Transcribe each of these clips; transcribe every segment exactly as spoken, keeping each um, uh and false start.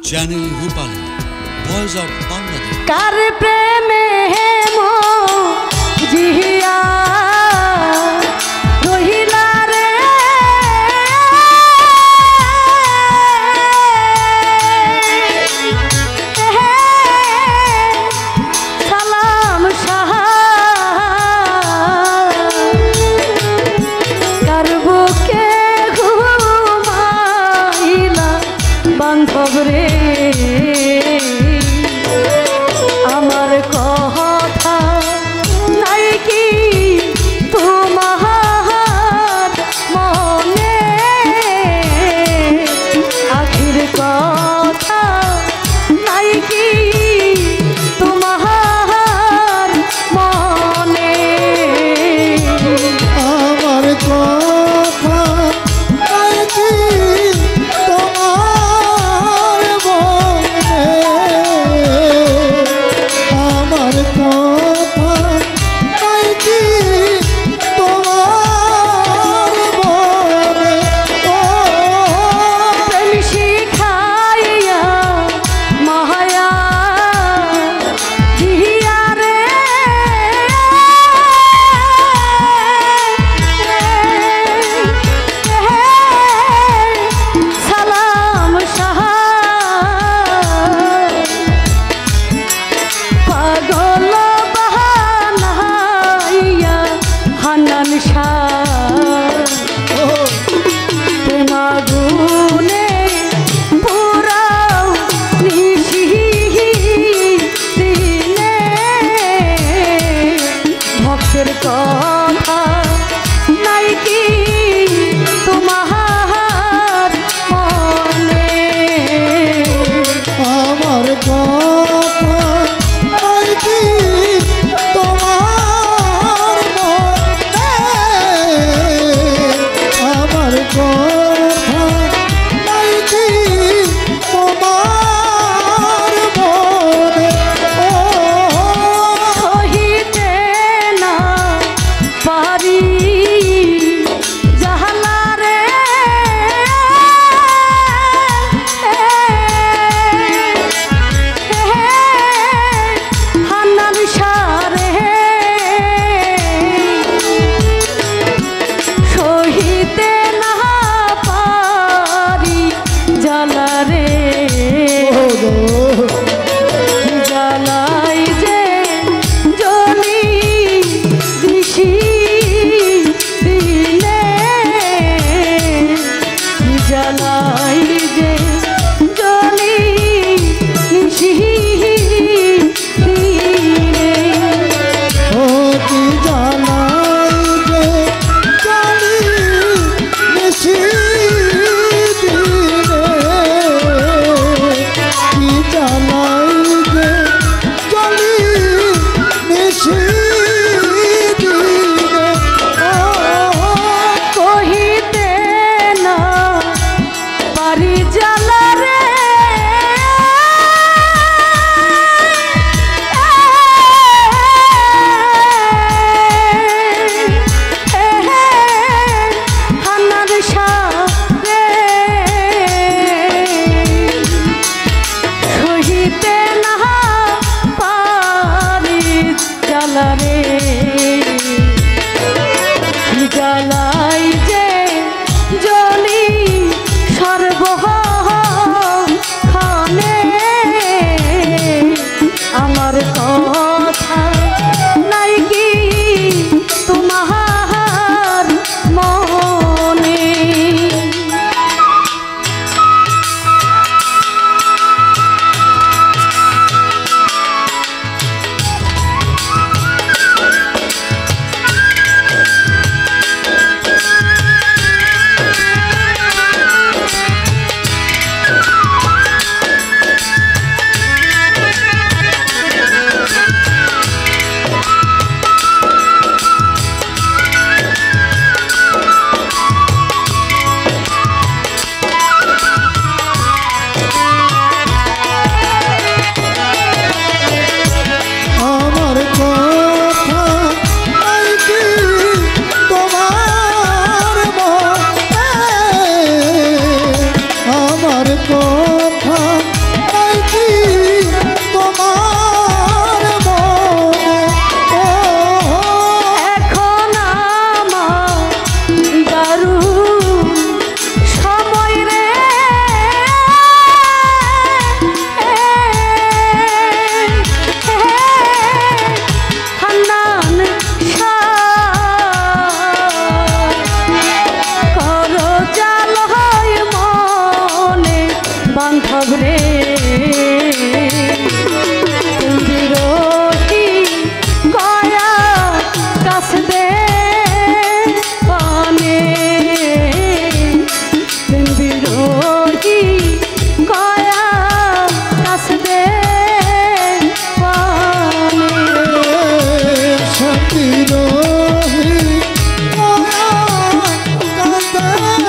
Channel Rupali voice of Bangladesh. কার প্রেমে মো জিয়া রহিলা রে সালাম শাহ কার বুকে ঘুমাইলা বান্ধব রে আমার কথা নাই কি তোমার মনে আখির কথা নাই কি তোমার মনে আমার কথা নাই কি তোমার মনে আমার কথা নাই কি তোমার মনে প্রেম শিখাইয়া মায়া জিয়া রে সালাম শাহ পাগল বাহানাইয়া হান্নান শাহ প্রেমাগুনে পুরাও নিশি দিনে ভক্তের কথা নাই কি তোমার মনে আমার কথা নাই কি তোমার মনে আমার কথা নাই কি তোমার মনে সহিতে না পারি জাহালা রে হান্নান সারে সহিতে না পারি জালা রে জালাই যে জলি দিশি দিনে জালাই যে জলি নিশি দিনে ও কি জানাই যে জানি নিশি দিনে কি জানাই যে জানি নিশি দিনে কহিতে না পারি জালা রে হান্নান সারে সহিতে না পারি জালা রে জালাই যে জলি সর্বক্ষণে আমার কথা নাই কি তোমার মনে কথা বান্ধব রে বিরোহী গয়া কাছ দে পানে বিরোহী গয়া কাছ দে পানে বিরোহী গয়া কাছ দে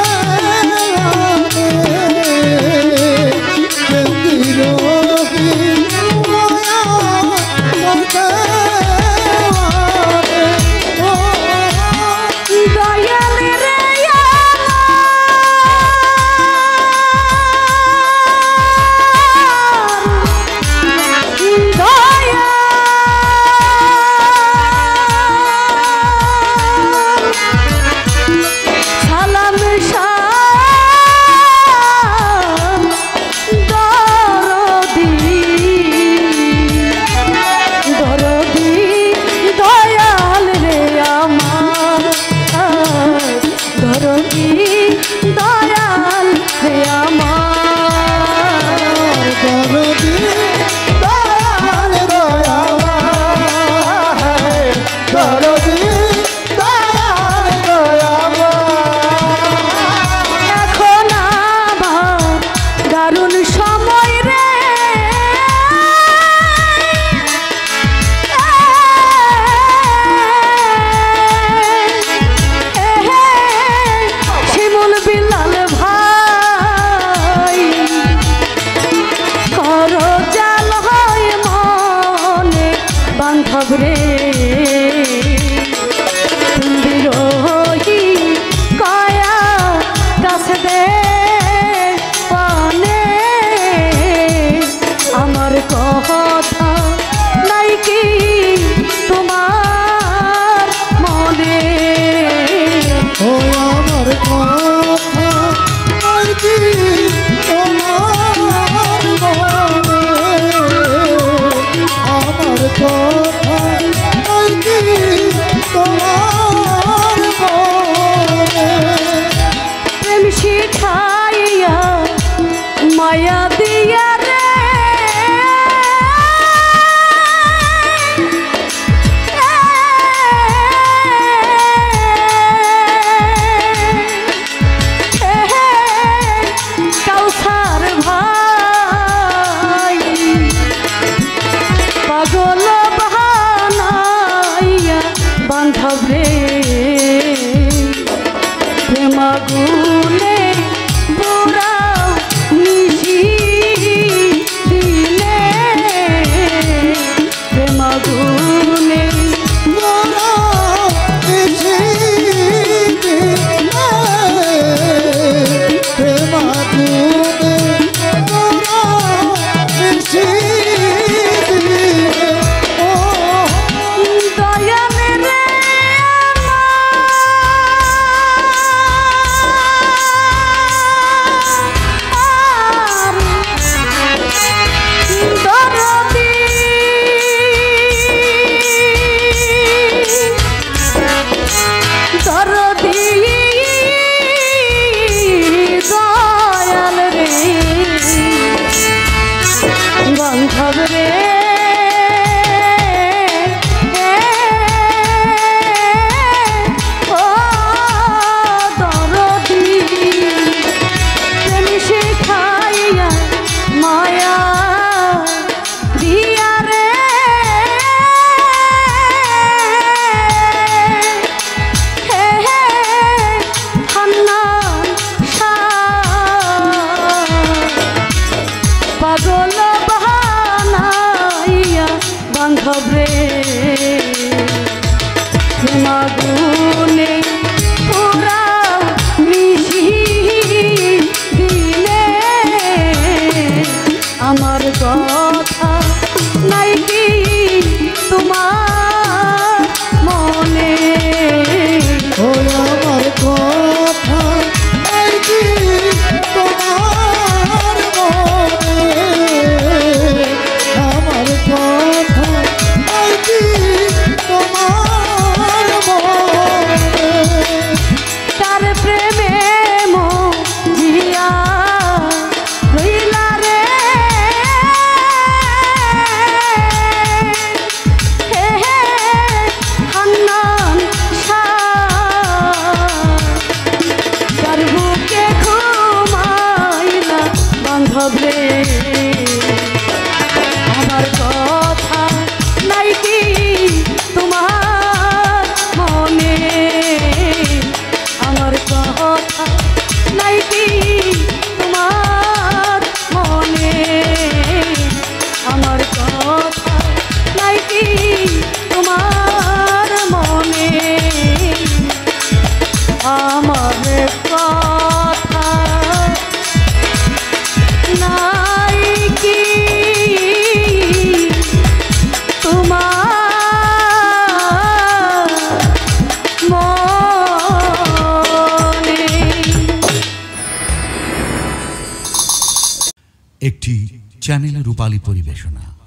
রে বিরোহী কয়া কাছ দে পানে আমার কথা নাই কি তোমার মনে ও আমার কথা নাই কি তোমার মনে আমার কথা নাই কি তোমার মনে প্রেম শিখাইয়া মায়া দিয়া রে কাউসার ভাই পাগল বানাইয়া বান্ধব রে প্রেমাগুনে বুড়াও নিশি দিলে প্রেমাগুনে বুড়াও নিশি দিলে প্রেমাগুনে বুড়াও নিশি দিলে ও দয়ালে রে দরদি দরদি দয়াল রে বান্ধব রে ও দরদি প্রেম শিখাইয়া মায়া দিয়া রে হে হে হান্নান পাগল বানাইয়া বান্ধব রে প্রেমাগুনে পুরাও মিশি দিলে আমার কথা নাই কি তোমার মনে ও আমার কথা নাই কি তোমার মনে আমার কথা নাই কি তোমার মনে আমার কথা নাই কি তোমার মনে আমার কথা নাই কি তোমার মনে আমার কথা নাই কি তোমার মনে আমার কথা নাই কি তোমার মনে। একটি চ্যানেল রূপালী পরিবেশনা।